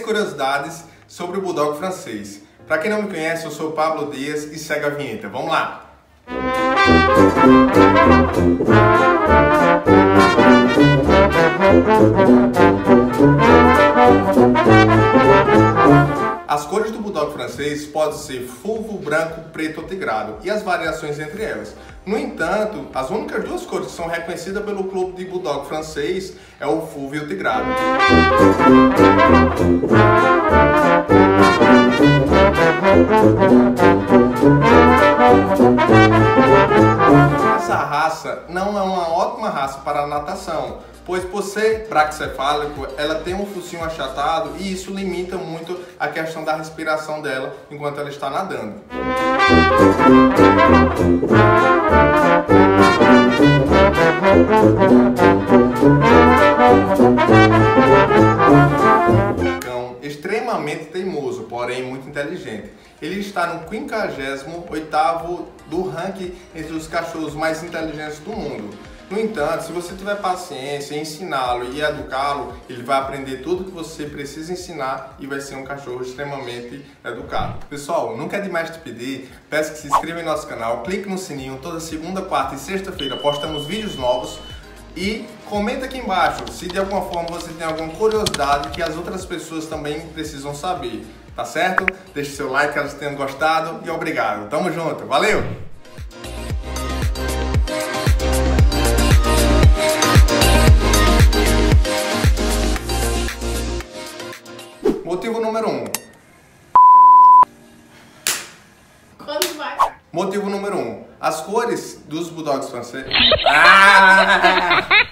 curiosidades sobre o Bulldog francês. Para quem não me conhece, eu sou o Pablo Dias e segue a vinheta. Vamos lá! As cores do Bulldog francês podem ser fulvo, branco, preto ou tigrado e as variações entre elas. No entanto, as únicas duas cores que são reconhecidas pelo clube de Bulldog francês é o fulvo e o tigrado. Essa raça não é uma ótima raça para a natação, pois por ser braquicefálico, ela tem um focinho achatado e isso limita muito a questão da respiração dela enquanto ela está nadando. Cão extremamente teimoso, porém muito inteligente. Ele está no 58º do ranking entre os cachorros mais inteligentes do mundo. No entanto, se você tiver paciência em ensiná-lo e educá-lo, ele vai aprender tudo que você precisa ensinar e vai ser um cachorro extremamente educado. Pessoal, nunca é demais te pedir, peço que se inscreva em nosso canal, clique no sininho, toda segunda, quarta e sexta-feira postamos vídeos novos e comenta aqui embaixo se de alguma forma você tem alguma curiosidade que as outras pessoas também precisam saber, tá certo? Deixe seu like caso tenham gostado e obrigado. Tamo junto, valeu! Motivo número 1. Quando vai? Motivo número 1. As cores dos Bulldogs franceses.